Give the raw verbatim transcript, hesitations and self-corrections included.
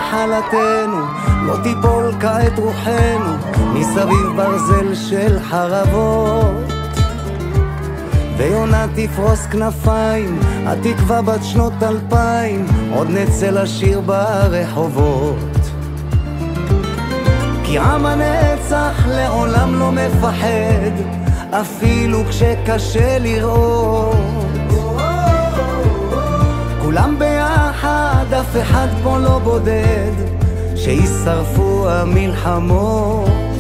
נחלתנו, לא תיפול כעת רוחנו מסביב ברזל של חרבות. ויונה תפרוס כנפיים, התקווה בת שנות אלפיים, עוד נצא לשיר ברחובות. כי עם הנצח לעולם לא מפחד, אפילו כשקשה לראות. כולם ביחד, אף אחד פה לא בודד, שישרפו המלחמות.